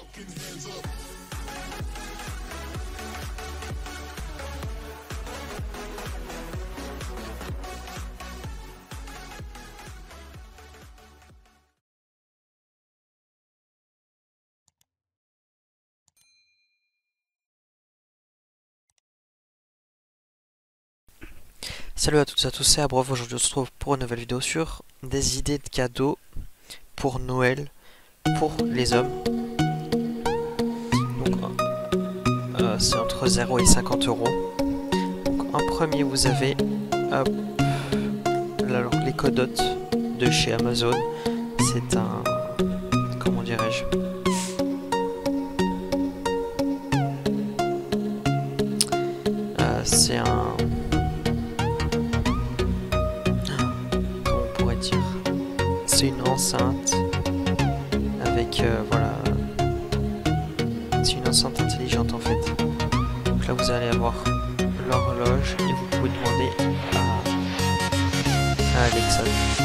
Salut à toutes et à tous, c'est Abrov. Aujourd'hui on se retrouve pour une nouvelle vidéo sur des idées de cadeaux pour Noël pour les hommes. Donc c'est entre 0 et 50 euros. Donc en premier vous avez alors, les codottes de chez Amazon. C'est un... comment dirais-je, c'est un... c'est une enceinte avec voilà, c'est une enceinte intelligente en fait. Donc là vous allez avoir l'horloge et vous pouvez demander à Alexa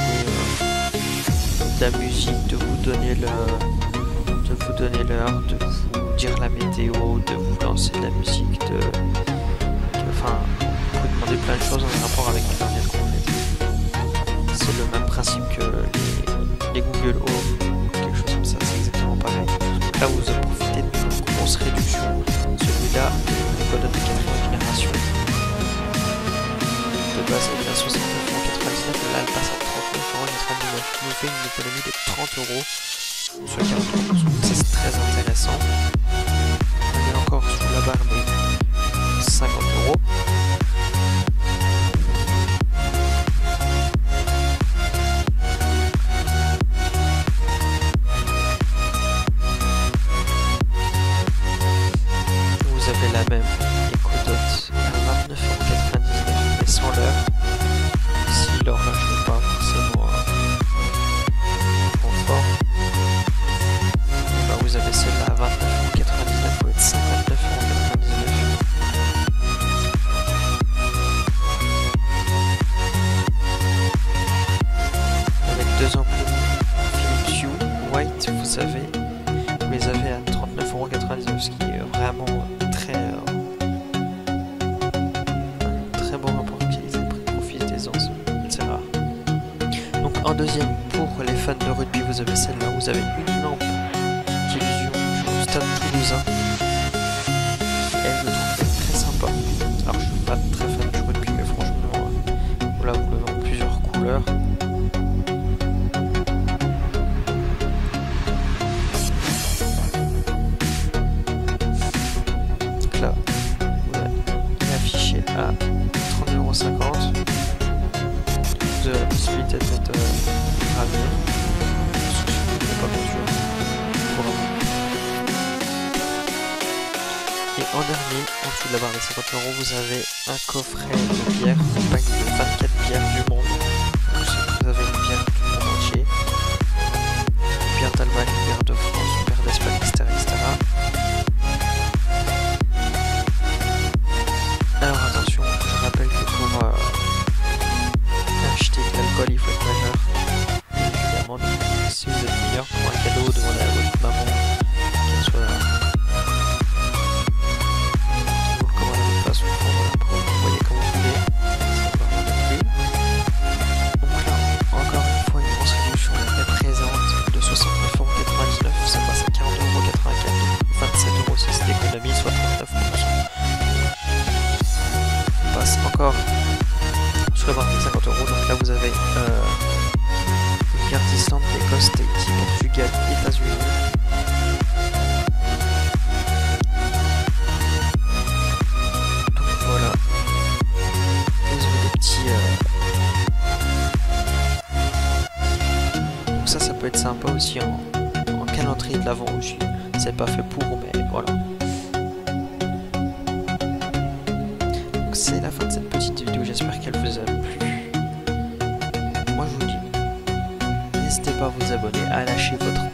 de la musique, de vous donner l'heure, de vous dire la météo, de vous lancer de la musique, enfin vous pouvez demander plein de choses en rapport avec Internet en fait. C'est le même principe que les Google Home, quelque chose comme ça, c'est exactement pareil. Donc là vous profitez d'une grosse réduction, celui-là, le code de 4ème génération. De base elle est à 69,99 €, là elle passe à 39,99 €, qui nous fait une économie de 30 € sur 43%, donc ça c'est très intéressant. On est encore sous la barre des 50 €. La même écodote à 29,99 € mais sans l'heure. Si l'horloge n'est pas forcément confort, ben vous avez celle-là à 29,99 € au lieu de 59,99 €. Avec deux ampoules Philips Hue White, vous les avez à 39,99 €, ce qui est vraiment très bon rapport qualité-prix, profit c'est rare. Donc en deuxième, pour les fans de rugby, vous avez celle-là, vous avez une lampe d'illusion du Stade Toulousain. Elle, je trouve très sympa. Alors je suis pas très fan du rugby, mais franchement, voilà, vous l'avez en plusieurs couleurs. À 30,50 €. Vous avez la possibilité de mettre gravure. Pas bien sûr. Et en dernier, en dessous de la barre des 50 €, vous avez un coffret de bière, une pack de 24 bières du monde. Donc, vous avez une bière du monde entier, une bière d'Allemagne, une bière de France, une bière d'Espagne, etc., etc. Alors attention, je rappelle que pour acheter de l'alcool, il faut être majeur. Évidemment, si vous êtes mineur, pour un cadeau, demandez à votre maman qu'elle soit là. Vous le commandez à votre place, vous voyez comme vous voulez. Donc là, encore une fois, une grosse réduction est présente de 69,99 €, ça passe à 40,84 €, donc 27 € si c'est d'économie, soit 39%. Passe encore sur la barre de 50 €, donc là vous avez une carte Islande, Écosse, Tahiti, Portugal, États-Unis. Donc voilà, vous avez des petits donc ça peut être sympa aussi en calendrier de l'avant aussi. C'est pas fait pour, mais voilà. C'est la fin de cette petite vidéo, j'espère qu'elle vous a plu. Moi je vous dis, n'hésitez pas à vous abonner, à lâcher votre